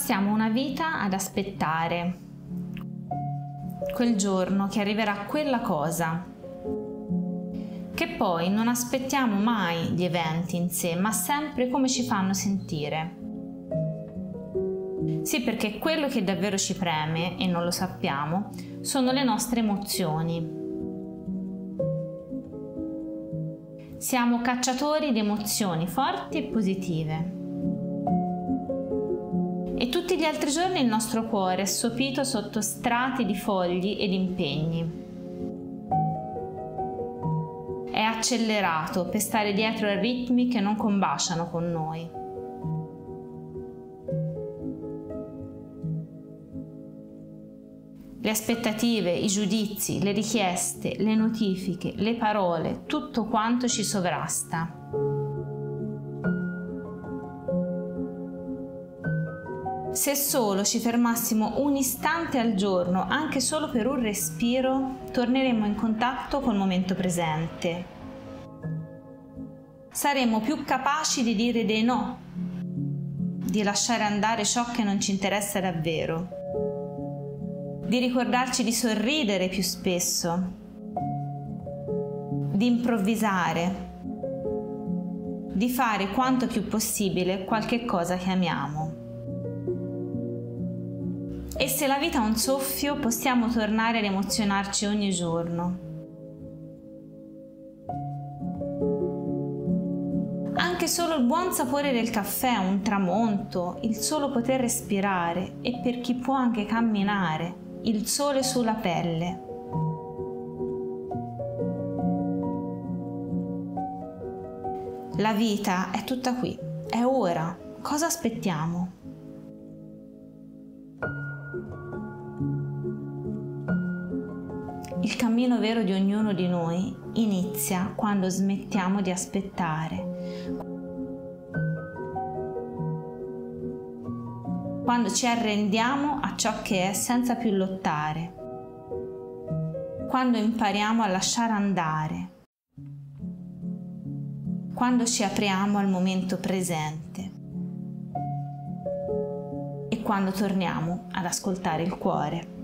passiamo una vita ad aspettare quel giorno che arriverà quella cosa, che poi non aspettiamo mai gli eventi in sé, ma sempre come ci fanno sentire. Sì, perché quello che davvero ci preme, e non lo sappiamo, sono le nostre emozioni. Siamo cacciatori di emozioni forti e positive. E tutti gli altri giorni il nostro cuore è sopito sotto strati di fogli ed impegni. È accelerato per stare dietro a ritmi che non combaciano con noi. Le aspettative, i giudizi, le richieste, le notifiche, le parole, tutto quanto ci sovrasta. Se solo ci fermassimo un istante al giorno, anche solo per un respiro, torneremmo in contatto col momento presente. Saremmo più capaci di dire dei no, di lasciare andare ciò che non ci interessa davvero, di ricordarci di sorridere più spesso, di improvvisare, di fare quanto più possibile qualche cosa che amiamo. E se la vita è un soffio, possiamo tornare ad emozionarci ogni giorno. Anche solo il buon sapore del caffè, un tramonto, il solo poter respirare e per chi può anche camminare, il sole sulla pelle. La vita è tutta qui, è ora. Cosa aspettiamo? Il cammino vero di ognuno di noi inizia quando smettiamo di aspettare, quando ci arrendiamo a ciò che è senza più lottare, quando impariamo a lasciare andare, quando ci apriamo al momento presente e quando torniamo ad ascoltare il cuore.